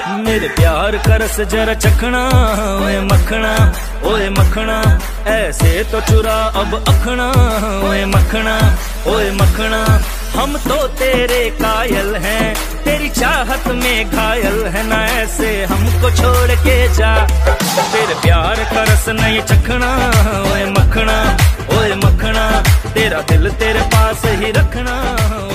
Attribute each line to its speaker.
Speaker 1: मेरे प्यार का रस जरा चखना, ओए मखना, ओए मखना, ऐसे तो चुरा अब अखना, ओए मखना, ओए मखना। हम तो तेरे कायल हैं, तेरी चाहत में घायल है, ना ऐसे हमको छोड़ के जा। तेरे प्यार का रस नहीं चखना, ओए मखना, ओए मखना, तेरा दिल तेरे पास ही रखना।